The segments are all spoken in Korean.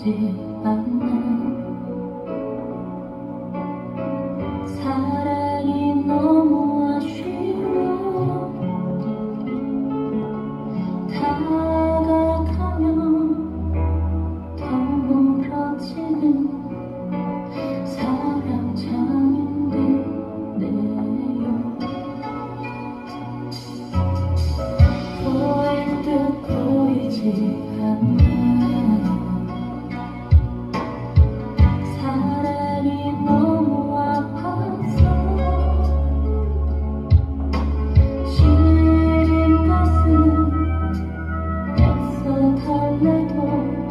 잡히지 않는 사랑이 너무 아쉬워. 다가가면 더 멀어지는 사랑장인 듯네요. 보일 듯 보이지 않는 사랑이 너무 아파서 시린 가슴 애써 달래도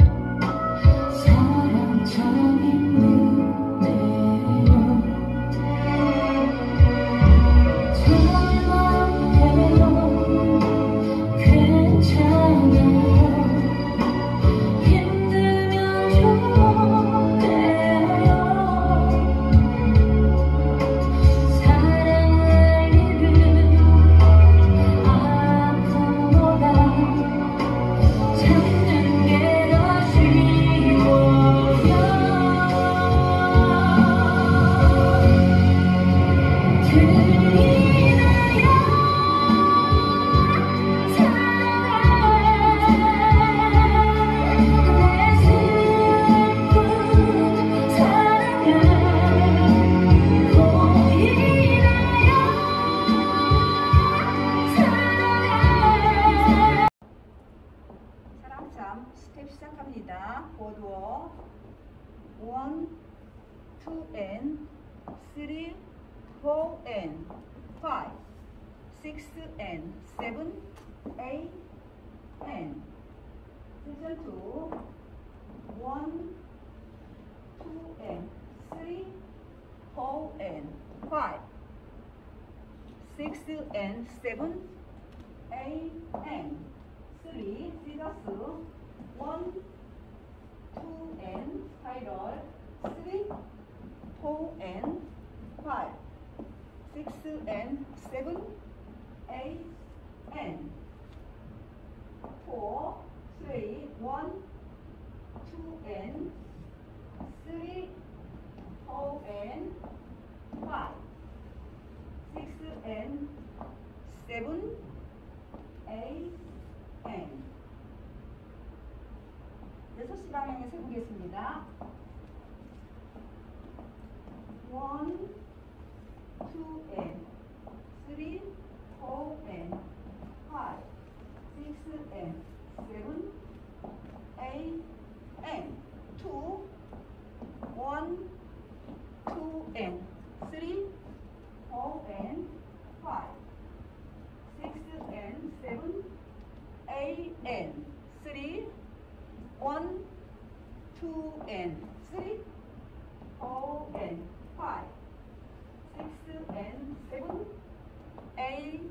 사랑장인 듯네요. 전화해요. 괜찮아요. 스텝 시작합니다. 보드워 1, 2, 3, 4, 5, 6, 7, 8, season 2, 1, 2, 3, 4, 5, 6, 7, 8, 3, scissors 1, 2, spiral 3, 4, 5, 6, 7, 8, 4, 3, 1, 2, 3, 4, 5, 6, 7, 8, 6시 방향에 세보겠습니다. 1, 2, 3, 4, 5, 6, 7, 8, 8, 2, 1, 2, 3, 4, 5, 6, 7, 8, 3, 1, 2, 3, 4, 5, 6, 7, 8,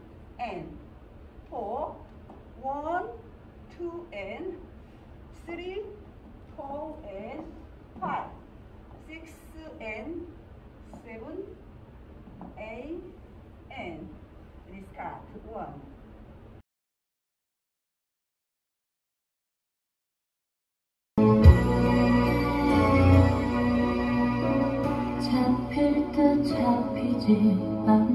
4, 1, 2, 3, 4, 5, 6, 7, 8, discard 1. 잡힐 듯 잡히지 않는